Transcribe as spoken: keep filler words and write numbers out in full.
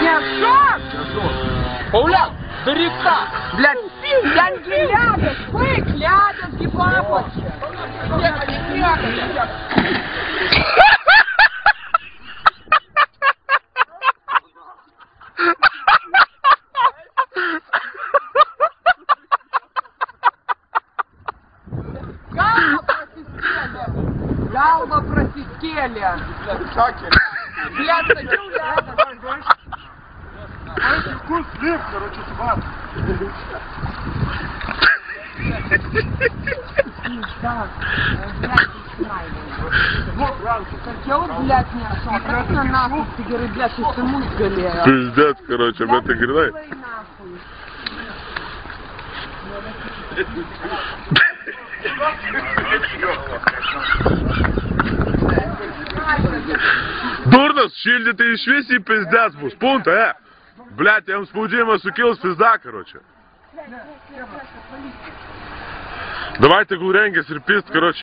Мешок! Пауляк, бери так! Блядь, янки лядят, бык лядят, ебапочки! Ехали, ехали! Галба просискели! Блядь, садил рядом! Вкус слив, короче, сват. Я вот, блядь, неошел. Просто нахуй, ты говоришь, блядь, ты саму сгалея. Пиздец, короче, об этой гряной. Дурно, шильдите и швеси и пиздец, бус, пункт, э. Блядь, я вам спудимо сукил с пизда, короче. Давайте гуренги, серпист, короче.